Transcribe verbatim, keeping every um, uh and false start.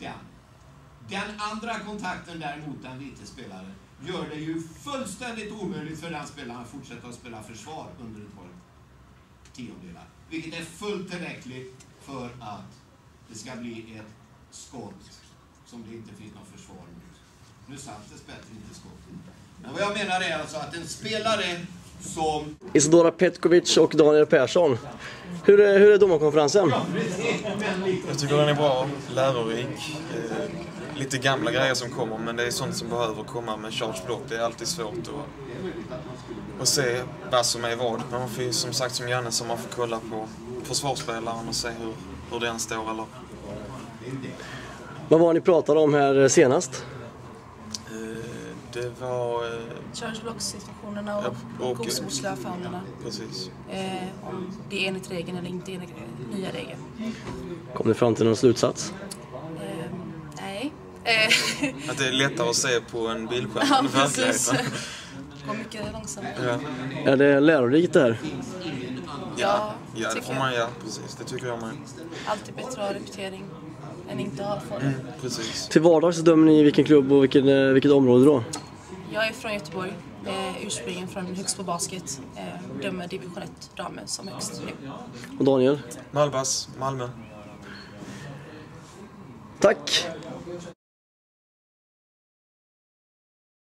den. Den andra kontakten däremot, den vita spelare, gör det ju fullständigt omöjligt för den spelaren att fortsätta att spela försvar under ett par tiondelar. Vilket är fullt tillräckligt för att det ska bli ett skott som det inte finns något försvar mot. Nu satt det bättre inte skottet. Men vad jag menar är alltså att en spelare som... Isidora Petkovic och Daniel Persson. Hur är, hur är domarkonferensen? Jag tycker den är bra, lärorik. Eh, lite gamla grejer som kommer, men det är sånt som behöver komma med charge block. Det är alltid svårt att, att se vad som är vad. Men man får, som sagt, som Janne, som man får kolla på försvarsspelaren och se hur, hur den står. Eller... Vad var ni pratade om här senast? Det var... Eh, charge block-situationerna och, ja, och godsmotslöfaunerna. Precis. Eh, om det är enligt regeln eller inte enligt nya regeln. Kom ni fram till någon slutsats? Eh, nej. Eh. Att det är lättare att se på en bildskärm ja, än verkligheten. Det går mycket långsamt. Ja. Är det lärorikt det här? Ja, ja det får man, ja, precis. Det tycker jag med. Alltid bättre att ha repetering än inte ha för det. Mm, precis. Till vardags dömer ni vilken klubb och vilken, vilket område då? Jag är från Göteborg, eh, ursprungligen från högst på basket. Eh, dömer division ett damer som högst nu. Och Daniel? Malbas, Malmö. Tack!